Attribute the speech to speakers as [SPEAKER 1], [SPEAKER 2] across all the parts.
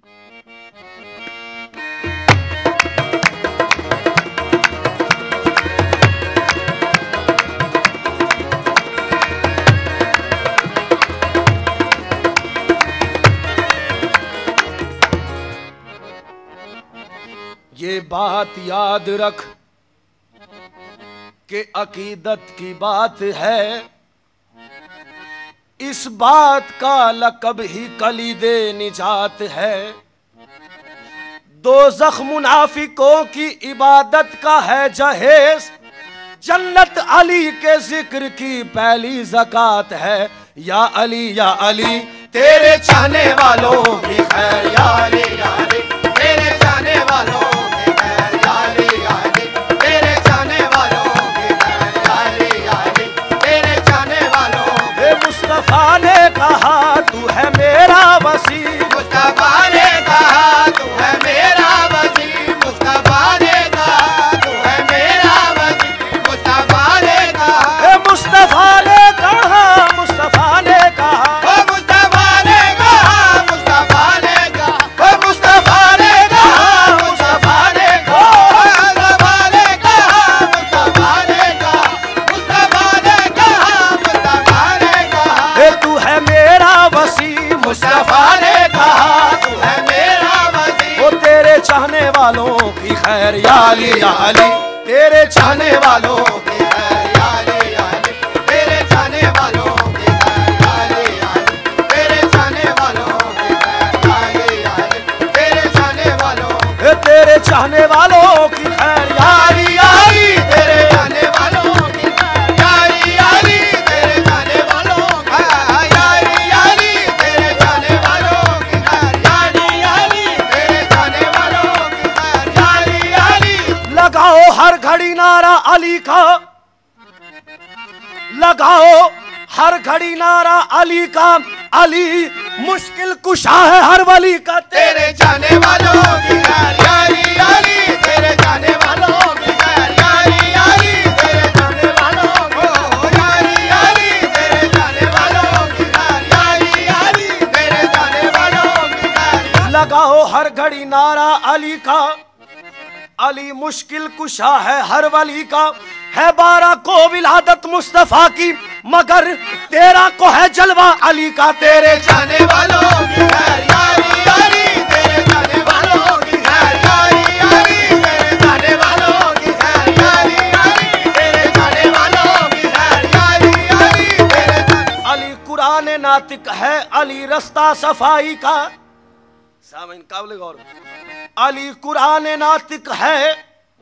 [SPEAKER 1] ये बात याद रख कि अकीदत की बात है, इस बात का लक़ब ही कलीदे निजात है। दोज़ख मुनाफिकों की इबादत का है जहेज, जन्नत अली के जिक्र की पहली ज़कात है। या अली तेरे चाहने वालों की खैर, या अली तेरे चाहने वालों की खैर, या अली तेरे चाहने वालों की खैर, या अली तेरे चाहने वालों। मुस्तफा ने कहा तू है मेरा वसी, मुस्तफा ने कहा तू है मेरा वसी, मुस्तफा ने कहा तू है मेरा वसी, मुस्तफा ने कहा, मुस्तफा ने कहा, मुस्तफा ने कहा, मुस्तफा ने कहा, मुस्तफा ने कहा, मुस्तफा ने कहा, मुस्तफा ने कहा, मुस्तफा ने कहा, मुस्तफा ने कहा, मुस्तफा ने कहा, तू है मेरा वसी, मुस्तफा ने कहा तू है मेरा वसी। वो तेरे चाहने वालों की खैर, या अली तेरे चाहने वालों की खैर, या अली तेरे चाहने वालों की खैर, या अली तेरे चाहने वालों की खैर, या अली तेरे चाहने वालों, तेरे चाहने वालों की खैर, या अली तेरे चाहने वालों की खैर, या अली तेरे चाहने वालों की खैर, या अली तेरे चाहने वालों की खैर, या अली तेरे चाहने वालों की खैर, या अली। लगाओ हर घड़ी नारा अली का, लगाओ हर घड़ी नारा अली का, अली मुश्किल कुशा है हर वली का। तेरे जाने वालों की खैर, या अली तेरे जाने वालों की खैर, या अली तेरे जाने वालों की, या अली तेरे जाने वालों की खैर, या अली तेरे जाने वालों की खैर। लगाओ हर घड़ी नारा अली का, अली मुश्किल कुशा है हर वली का। है 12 को विलादत मुस्तफा की, मगर 13 को है जलवा अली का। तेरे जाने वालों की खैर, या अली तेरे जाने वालों की खैर, या अली तेरे जाने वालों की खैर, या अली तेरे जाने वालों की खैर, या अली तेरे जाने। अली कुरान नातिक है, अली रास्ता सफाई का। सामईन काबिल गौर, अली कुरान नातिक है,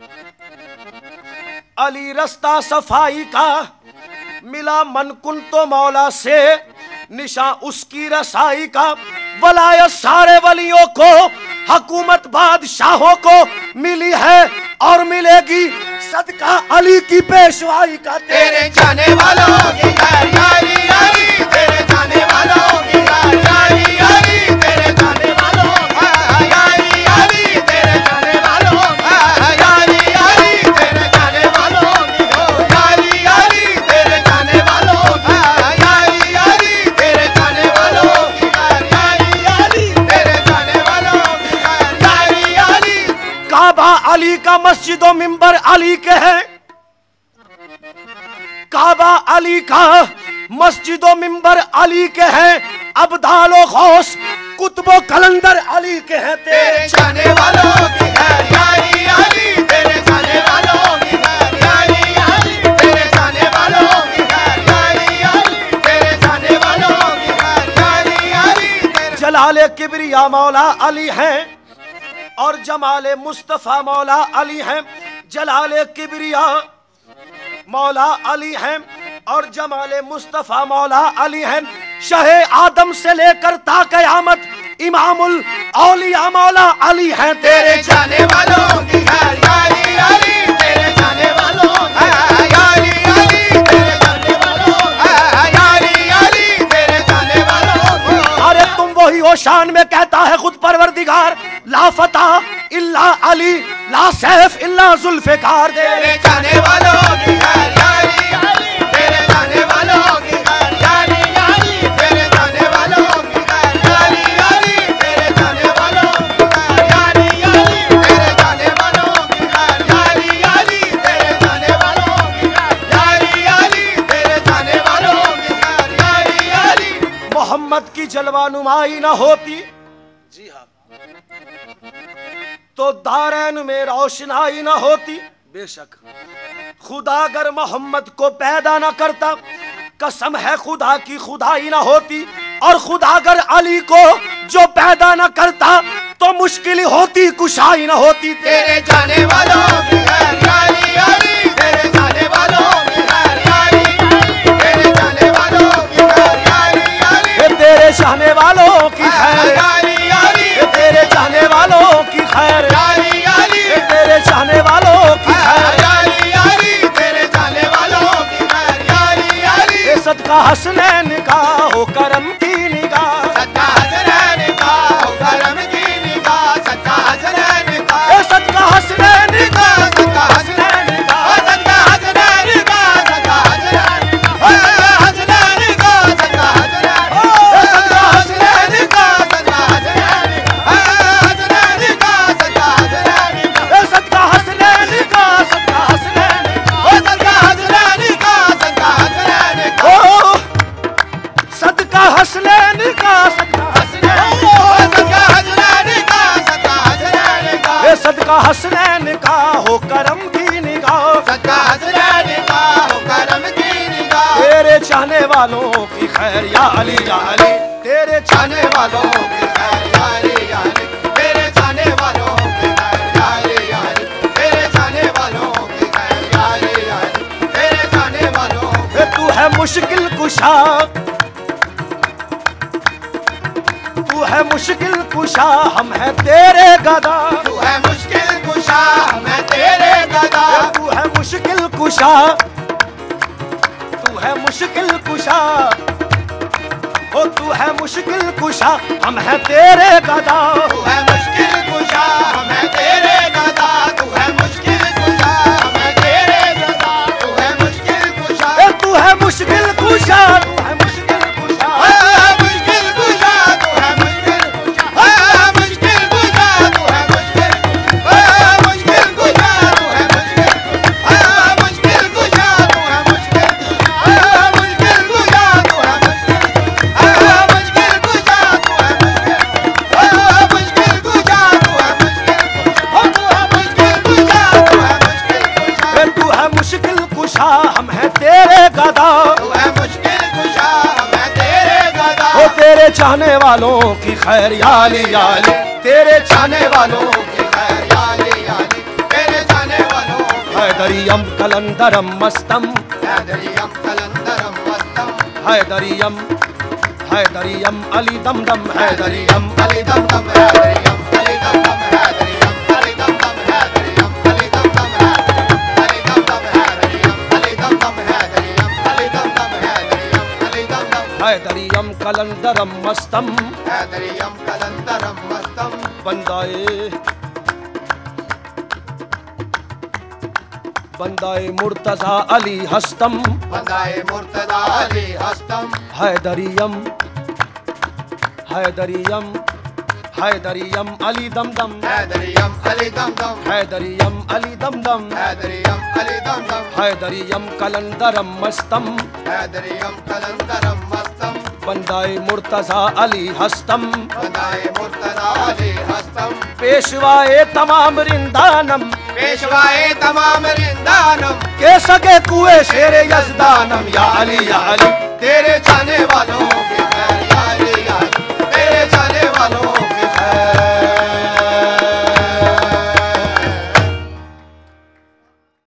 [SPEAKER 1] अली रास्ता सफाई का। मिला मन कुन तो मौला से, निशा उसकी रसाई का। वलायत सारे वलियों को, हुकूमत बादशाहों को मिली है और मिलेगी, सदका अली की पेशवाई का। तेरे जाने वालों की खैर, या अली तेरे जाने वालों की खैर, या अली तेरे जाने वालों की खैर, या अली तेरे जाने वालों की खैर, या अली तेरे जाने वालों की खैर, या अली तेरे जाने वालों की खैर, या अली तेरे जाने वालों की खैर, या अली तेरे जाने वालों की खैर, या अली। काबा अली का, मस्जिद और मिंबर अली के हैं। काबा अली का, मस्जिद और मिंबर अली के हैं। अब्दालो खौस कुतुबो कलंदर अली के हैं। तेरे जाने वालों की खैर, या अली तेरे जाने वालों की खैर, या अली तेरे जाने वालों की खैर, या अली तेरे जाने वालों की खैर, या अली। जलाले किबरिया मौला अली हैं और जमाले मुस्तफा मौला अली हैं। जलाले किबरिया मौला अली हैं और जमाले मुस्तफा मौला अली हैं। शहे आदम से लेकर ता क़यामत इमामुल औलिया मौला अली हैं। तेरे जाने वालों की खैर, या अली तेरे जाने वालों की खैर, या अली तेरे जाने वालों की खैर, या अली तेरे जाने वालों की। अरे तुम वही हो शान में कहता है खुद परवरदिगार, ला फता इल्ला अली, ला सैफ इल्ला जुल्फ़िकार। तेरे जाने वालों की खैर, या अली तेरे जाने वालों की खैर, या अली तेरे जाने वालों की खैर, या अली तेरे जाने वालों मोहम्मद की जलवा नुमाई ना होती, जी हाँ, तो दारैन में रोशनाई ना होती। बेशक खुदा अगर मोहम्मद को पैदा ना करता, कसम है खुदा की खुदाई ना होती। और खुदा अगर अली को जो पैदा ना करता, तो मुश्किल होती, कुशाई ना होती।
[SPEAKER 2] तेरे जाने वालों की खैर यारी यारी, तेरे जाने वालों की खैर यारी, तेरे जाने वालों की खैर यारी यारी,
[SPEAKER 1] तेरे चाहने वालों की खैर
[SPEAKER 2] यारी यारी,
[SPEAKER 1] तेरे चाहने वालों की खैर
[SPEAKER 2] यारी यारी,
[SPEAKER 1] तेरे चाहने वालों की खैर
[SPEAKER 2] यारी यारी, तेरे जाने वालों की खैर यारी यारी।
[SPEAKER 1] सदका हसनैन का हो करम की निगाह,
[SPEAKER 2] सदका हसनैन का हो करम की निगाह, सदका हसनैन का,
[SPEAKER 1] सदका हसनैन का,
[SPEAKER 2] सदका हसनैन का, सदका हसनैन का, सदका हसनैन का, हसनैन का, सदका हसनैन, सदका हसनैन का, सदका हसनैन, हसनैन का, सदका हसनैन,
[SPEAKER 1] सदका हसनैन का, सदका हसनैन,
[SPEAKER 2] सदका हसनैन का, सदका हसनैन का,
[SPEAKER 1] ओ सदका हसनैन का, सदका
[SPEAKER 2] हसनैन, सदका हसनैन का, सदका हसनैन का,
[SPEAKER 1] सदका हसनैन का हो करम की निगाह,
[SPEAKER 2] सदका हसनैन का हो करम की निगाह।
[SPEAKER 1] तेरे चाहने वालों की खैर या अली या अली, तेरे
[SPEAKER 2] चाहने वालों की खैर यारी यारी, तेरे चाहने वालों की खैर यारी यारी, तेरे चाहने वालों की खैर यारी यारी, तेरे चाहने वालों की।
[SPEAKER 1] तू है मुश्किल कुशा, तू है मुश्किल कुशा, हम है तेरे गदा।
[SPEAKER 2] तू है मुश्किल कुशा, मैं तेरे गदा।
[SPEAKER 1] तू है मुश्किल कुशा, तू है मुश्किल कुशा, ओ तू है मुश्किल कुशा, हम है तेरे गदा।
[SPEAKER 2] तू है मुश्किल कुशा, मैं तेरे गदा। तू है मुश्किल कुशा, मैं तेरे गदा। तू है मुश्किल कुशा,
[SPEAKER 1] तू है मुश्किल कुशा, तू है मुश्किल कुशा,
[SPEAKER 2] मुश्किल कुशा, तू है मुश्किल कुशा, मुश्किल कुशा, तू है मुश्किल, मुश्किल कुशा, तू है मुश्किल, मुश्किल कुशा, तू है मुश्किल, मुश्किल कुशा, तू है मुश्किल, मुश्किल कुशा, तू है मुश्किल, मुश्किल कुशा, तू है मुश्किल, तू है मुश्किल कुशा, तू है मुश्किल कुशा।
[SPEAKER 1] तू है मुश्किल कुशा, हम है तेरे गदा।
[SPEAKER 2] तू है मुश्किल कुशा, मैं तेरे गदा।
[SPEAKER 1] ओ तेरे चाहने वालों की खैर या अली या अली, तेरे चाहने वालों
[SPEAKER 2] की खैर यारी यारी, तेरे जाने वालों की।
[SPEAKER 1] हैदरियम कलंदरम मस्तम,
[SPEAKER 2] हैदरियम कलंदरम मस्तम,
[SPEAKER 1] हैदरियम हैदरियम अली दम दम, हैदरियम
[SPEAKER 2] अली दम दम, हैदरियम अली दम दम, हैदरियम अली दम दम, हैदरियम अली दम दम, अली दम दम, हैदरियम अली दम दम, हैदरियम अली दम दम, हैदरियम अली दम दम,
[SPEAKER 1] हैदरियम कलंदरम मस्तम।
[SPEAKER 2] हैदरियम कलंदरम मस्तम।
[SPEAKER 1] बंदाए बंदाए मुर्तजा अली हस्तम,
[SPEAKER 2] बंदाए मुर्तजा अली हस्तम,
[SPEAKER 1] हैदरियम हैदरियम हैदरियम अली दम दम,
[SPEAKER 2] हैदरियम अली दम दम,
[SPEAKER 1] हैदरियम अली दम दम,
[SPEAKER 2] हैदरियम अली दम दम,
[SPEAKER 1] हैदरियम कलंदरम मस्तम।
[SPEAKER 2] हैदरियम कलंदरम मस्तम।
[SPEAKER 1] बंदाए मुर्तजा अली हस्तम,
[SPEAKER 2] बंदाए मुर्तजा अली हस्तम,
[SPEAKER 1] पेशवाए तमाम रिंदानम,
[SPEAKER 2] पेशवाए तमाम रिंदानम,
[SPEAKER 1] के सके कुए शेरे यजदानम, या अली या अली,
[SPEAKER 2] तेरे चाहने वालों